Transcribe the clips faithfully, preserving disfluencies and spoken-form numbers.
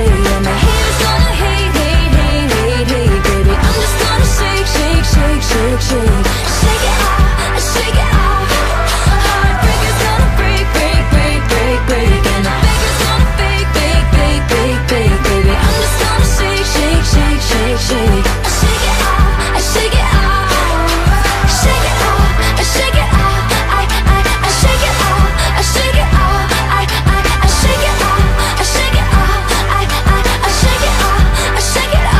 And the haters gonna hate, hate, hate, hate, hate, baby. I'm just gonna shake, shake, shake, shake, shake. Shake it off, shake it off. Heartbreakers gonna break, break, break, break, break. And the fakers gonna fake, fake, fake, fake, fake, baby. I'm just gonna shake, shake, shake, shake, shake. I shake it off, I shake it off. Shake it off, I shake it off. I, I, I shake it off, I shake it off. I, I, I shake it off, I shake it off. I, I, I shake it off, I shake it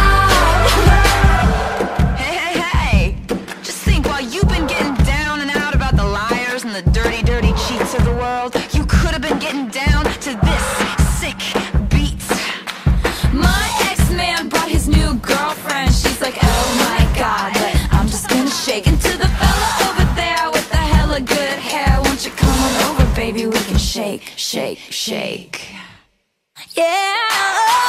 off. Hey, hey, hey! Just think, while you've been getting down and out about the liars and the dirty, dirty cheats of the world, you could have been getting down to this sick beat. My ex-man brought his new girlfriend. She's like, oh my god, but I'm just gonna shake. And to the fella over there with the hella good hair, won't you come on over, baby, we can shake, shake, shake. Yeah.